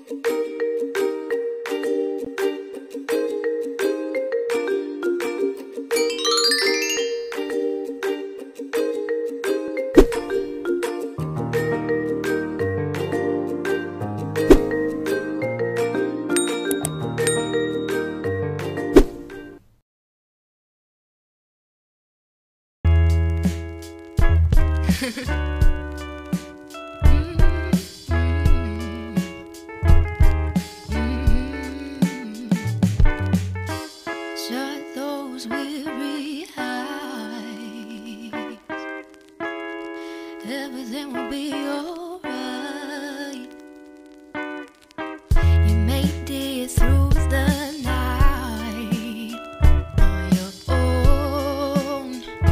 Shut those weary eyes. Everything will be alright. You made it through the night on your own.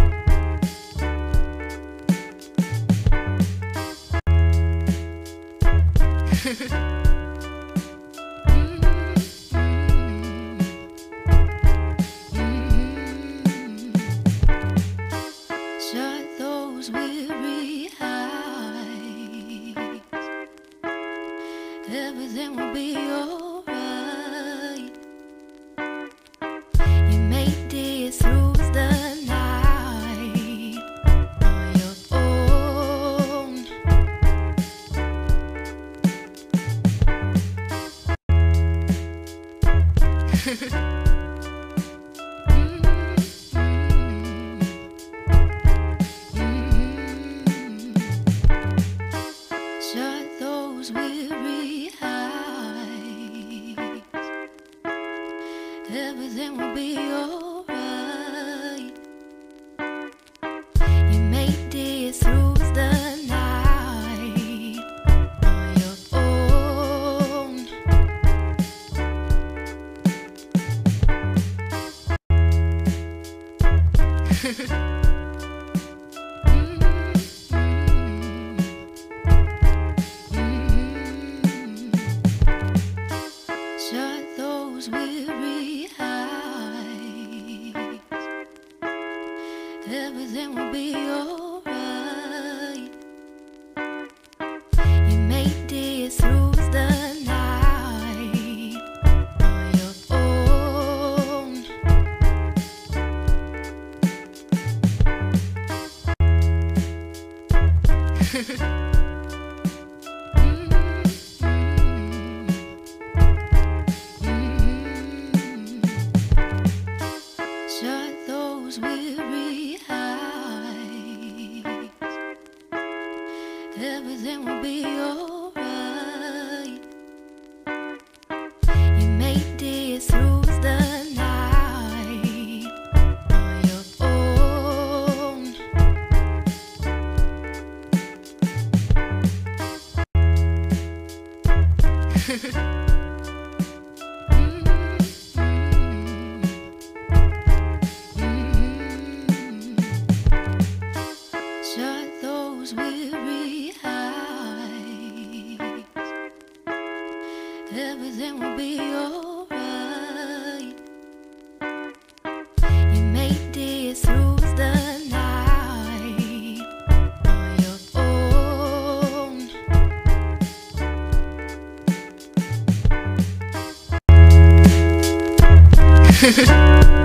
Shut those weary eyes. Everything will be alright. You made it through the night on your own. Shut those weary eyes. Everything will be alright. You made it through the night on your own. Shut those weary eyes. Everything will be alright. You made it through the night on your own. Shut those weary eyes. Everything will be alright. You made it through the night on your own. Shut those weary eyes. Everything will be alright. You made it through the night on your own.